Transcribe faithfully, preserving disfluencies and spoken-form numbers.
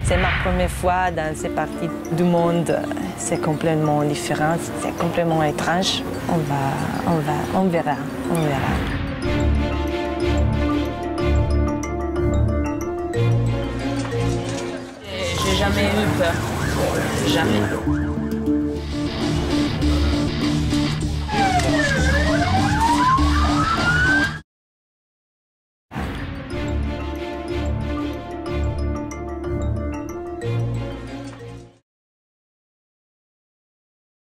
C'est ma première fois dans cette partie du monde. C'est complètement différent, c'est complètement étrange. On va, on va, on verra, on verra. J'ai jamais eu peur, jamais.